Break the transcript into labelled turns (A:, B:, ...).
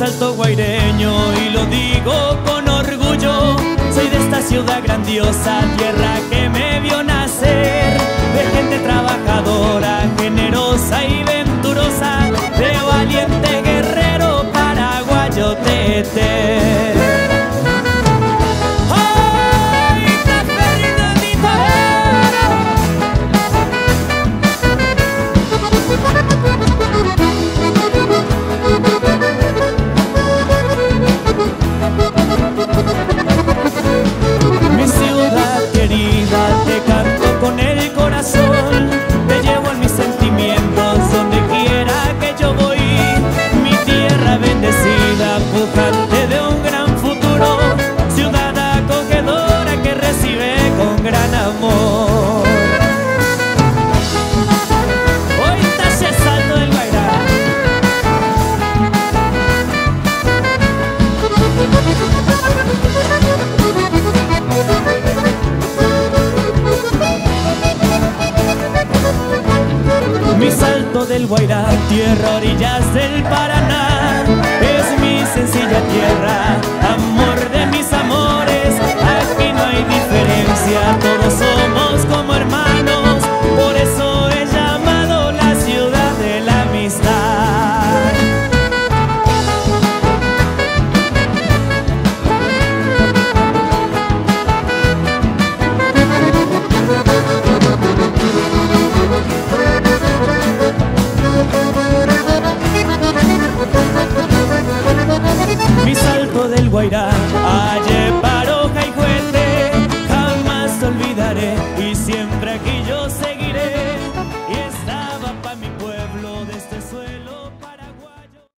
A: Salto guaireño y lo digo con orgullo. Soy de esta ciudad grandiosa, tierra que me vio nacer, de gente trabajadora, generosa y venturosa, de valiente guerrero paraguayo Tete. Mi ciudad querida, te canto con el corazón, te llevo en mis sentimientos donde quiera que yo voy. Mi tierra bendecida, pujante de un gran futuro, ciudad acogedora que recibe con gran amor. Hoy talle Salto del Guairá. Mi Salto del Guairá, tierra orillas del Paraná, es mi sencilla tierra, amor de mis amores. Aquí no hay diferencia, todos somos como hermanos, por eso he llamado la ciudad de la amistad. Mi Salto del Guairá, allá